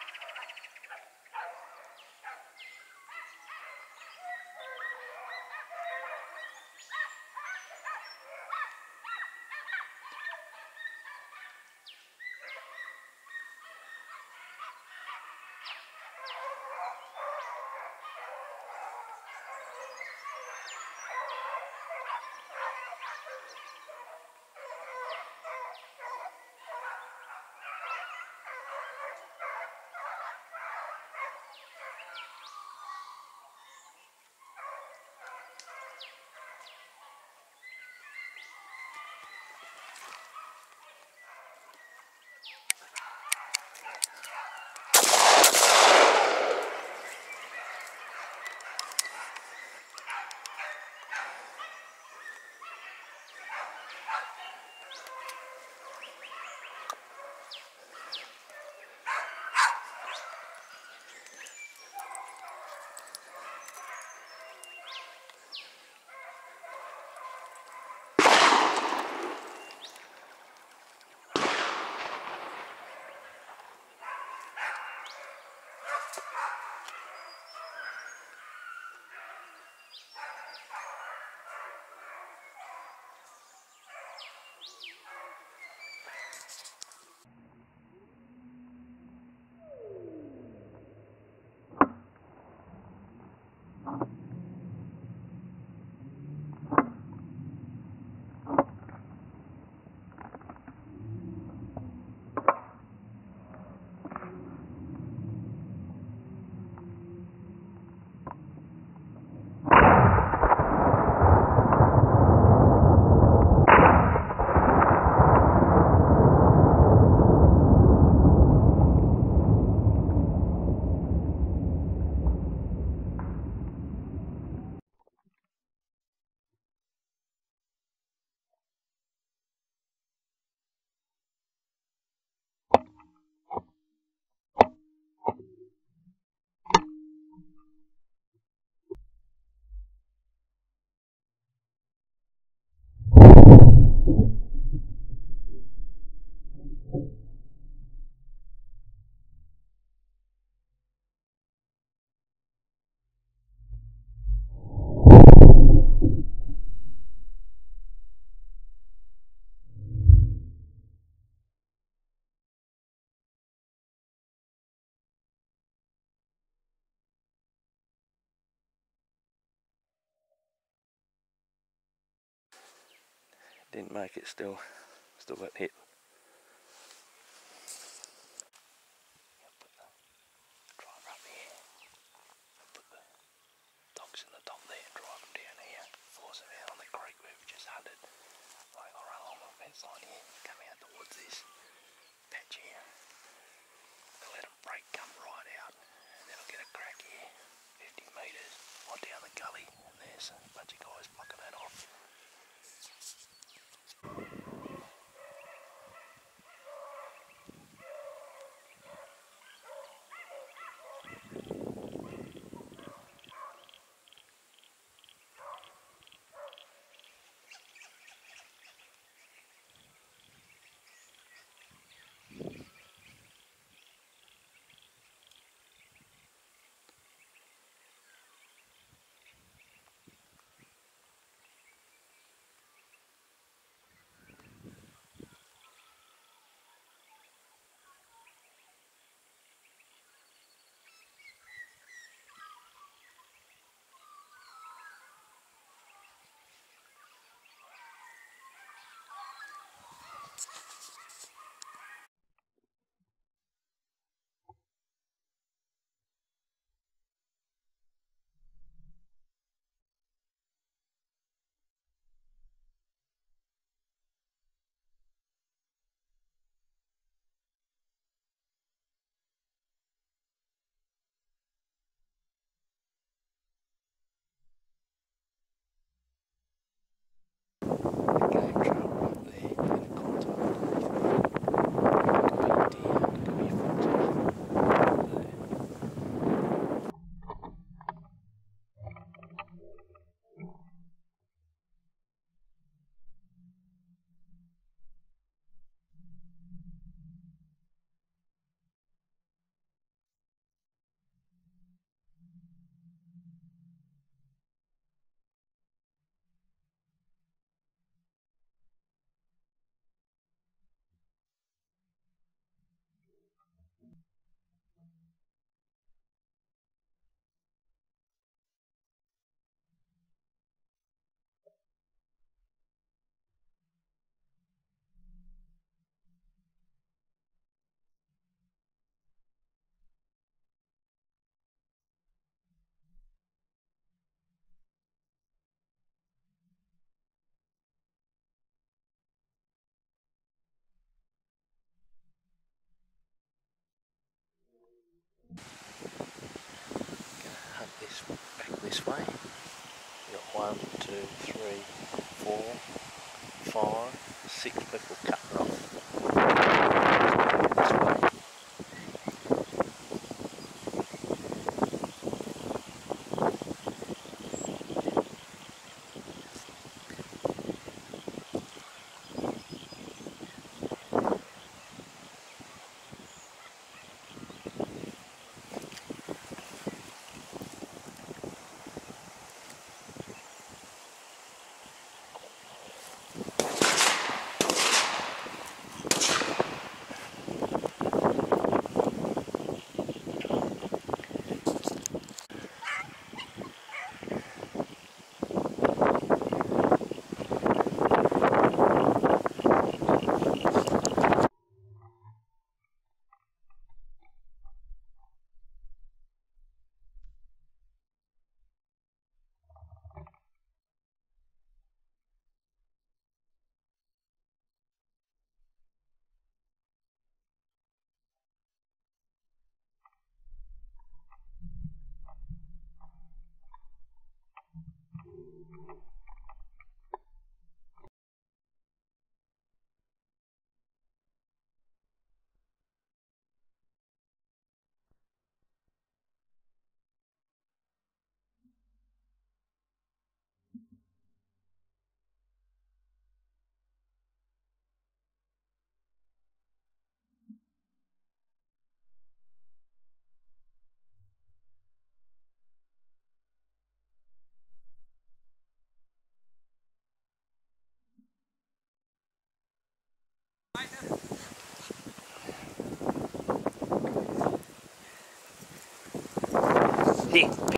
Didn't make it still got hit. Put the driver up here. Put the dogs in the top there, drive them down here, force them out on the creek we've just hunted. Like I run along the fence line here, come out towards this patch here. I'll let them break, come right out, and then I'll get a crack here, 50 metres, or down the gully, and there's a bunch of guys blocking that off. this way. You've got 1, 2, 3, 4, 5, 6 people cutting off. This way. Hey.